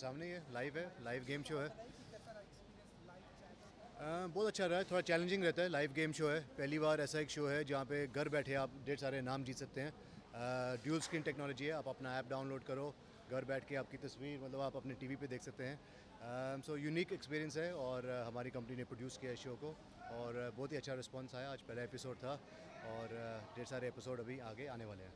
सामने ही है, live game show है। बहुत अच्छा रहा है, थोड़ा चैलेंजिंग रहता है। लाइव गेम शो है, पहली बार ऐसा एक शो है जहाँ पे घर बैठे आप ढेर सारे नाम जीत सकते हैं। ड्यूल स्क्रीन टेक्नोलॉजी है, आप अपना ऐप डाउनलोड करो, घर बैठ के आपकी तस्वीर मतलब आप अपने टीवी पे देख सकते हैं। सो यूनिक एक्सपीरियंस है और हमारी कंपनी ने प्रोड्यूस किया है शो को और बहुत ही अच्छा रिस्पांस आया। आज पहला एपिसोड था और ढेर सारे एपिसोड अभी आगे आने वाले हैं।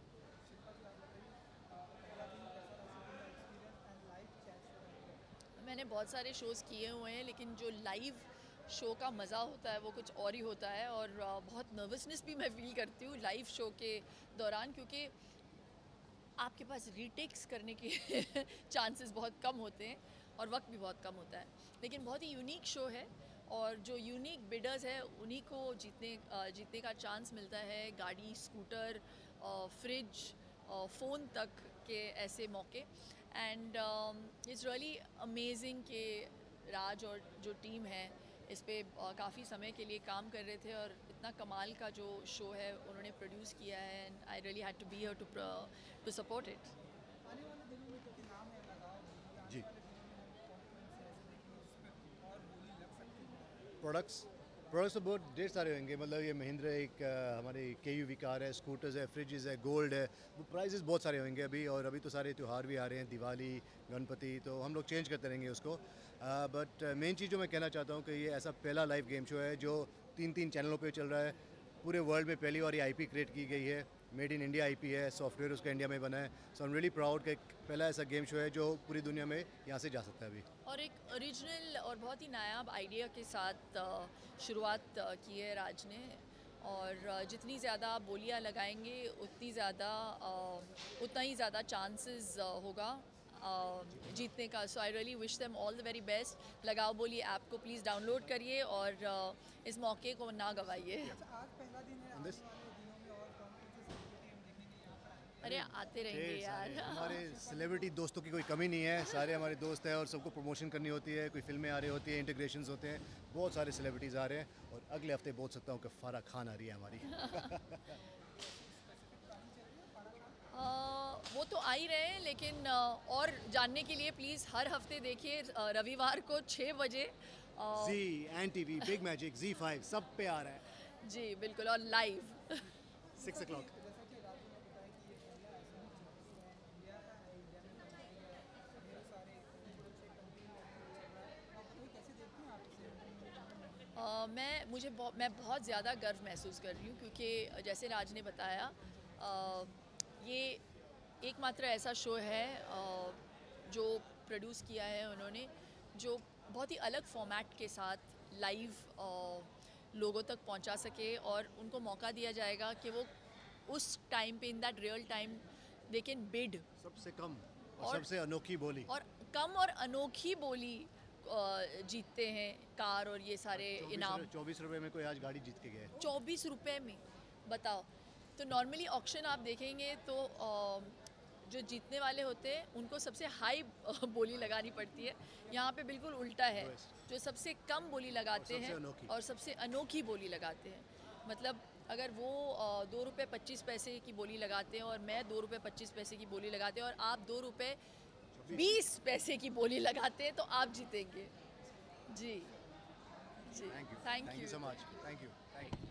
मैंने बहुत सारे शोज़ किए हुए हैं, लेकिन जो लाइव शो का मज़ा होता है वो कुछ और ही होता है। और बहुत नर्वसनेस भी मैं फ़ील करती हूँ लाइव शो के दौरान, क्योंकि आपके पास रीटेक्स करने के चांसेस बहुत कम होते हैं और वक्त भी बहुत कम होता है। लेकिन बहुत ही यूनिक शो है और जो यूनिक बिडर्स है उन्हीं को जीतने का चांस मिलता है। गाड़ी, स्कूटर, फ्रिज, फ़ोन तक के ऐसे मौके। एंड इट्स रियली अमेजिंग कि राज और जो टीम है इस पे काफ़ी समय के लिए काम कर रहे थे और इतना कमाल का जो शो है उन्होंने प्रोड्यूस किया है। And I really had to be here to support it. आने वाले दिनों में क्योंकि नाम है लगाओ बोली, आने जी। वाले दिनों में कौन कौन से ऐसे देखेंगे जिस पे और बोली लग सकती है? प्रोडक्ट्स प्रोडक्ट्स तो बहुत ढेर सारे होंगे। मतलब ये महिंद्रा एक हमारी KUV कार है, स्कूटर्स है, फ्रिजेस है, गोल्ड है। वो प्राइजेस बहुत सारे होंगे अभी, और अभी तो सारे त्यौहार भी आ रहे हैं, दिवाली, गणपति, तो हम लोग चेंज करते रहेंगे उसको। बट मेन चीज़ जो मैं कहना चाहता हूँ कि ये ऐसा पहला लाइव गेम शो है जो 3 चैनलों पे चल रहा है। पूरे वर्ल्ड में पहली बार ये IP क्रिएट की गई है, मेड इन इंडिया IP है, सॉफ्टवेयर उसका इंडिया में बना है। So I am really proud कि पहला ऐसा गेम शो है जो पूरी दुनिया में यहाँ से जा सकता है अभी। और एक ओरिजिनल और बहुत ही नायाब आइडिया के साथ शुरुआत की है राज ने। और जितनी ज़्यादा आप बोलियाँ लगाएंगे उतना ही ज़्यादा चांसेस होगा जीतने का। So I really wish them all the very best. Lagao Boli app को प्लीज़ डाउनलोड करिए और इस मौके को ना गवाइए। अच्छा, आज पहला दिन है, On आने this? वाले दिनों में और कौन कौन से सेलिब्रिटी हम देखेंगे यहाँ पर आएंगे? अरे आते रहेंगे ढेर सारे यार। हमारे सेलिब्रिटी दोस्तों की कोई कमी नहीं है, सारे हमारे दोस्त हैं और सबको प्रमोशन करनी होती है, कोई फिल्में आ रही होती है, इंटीग्रेशंस होते हैं, बहुत सारे सेलिब्रिटीज़ आ रहे हैं। और अगले हफ्ते बोल सकता हूँ कि फारा खान आ रही है हमारी। वो तो आ ही रहे हैं, लेकिन और जानने के लिए प्लीज़ हर हफ्ते देखिए रविवार को 6 बजे। जी, NTV, बिग मैजिक, Z5 सब पे आ रहा है। जी बिल्कुल, और लाइव। 6 o'clock। जैसा कि राजू ने बताया कि ये पहला ऐसा शो इंडिया का है, इंडिया में बनाया गया है, ढेर सारे छोटे छोटे कंट्री में चल रहा है। आप बताइए कैसे देखते हैं आप इसे? मैं बहुत ज़्यादा गर्व महसूस कर रही हूँ, क्योंकि जैसे राज ने बताया ये एकमात्र ऐसा शो है जो प्रोड्यूस किया है उन्होंने, जो बहुत ही अलग फॉर्मेट के साथ लाइव लोगों तक पहुंचा सके और उनको मौका दिया जाएगा कि वो उस टाइम पे in that real time they can bid. सबसे कम और और सबसे अनोखी बोली। और कम और अनोखी बोली जीतते हैं कार और ये सारे इनाम 24 रुपये में कोई आज गाड़ी जीत के गया है। 24 रुपए में। बताओ। तो नॉर्मली ऑक्शन आप देखेंगे तो जो जीतने वाले होते हैं उनको सबसे हाई बोली लगानी पड़ती है। यहाँ पे बिल्कुल उल्टा है, Lowest। जो सबसे कम बोली लगाते सबसे हैं अनोखी। और सबसे अनोखी बोली लगाते हैं। मतलब अगर वो 2 रुपये 25 पैसे की बोली लगाते हैं और मैं 2 रुपये 25 पैसे की बोली लगाते हैं और आप 2 रुपये 20 पैसे की बोली लगाते हैं, तो आप जीतेंगे। जी जी, thank you, thank thank you you. So much, thank you.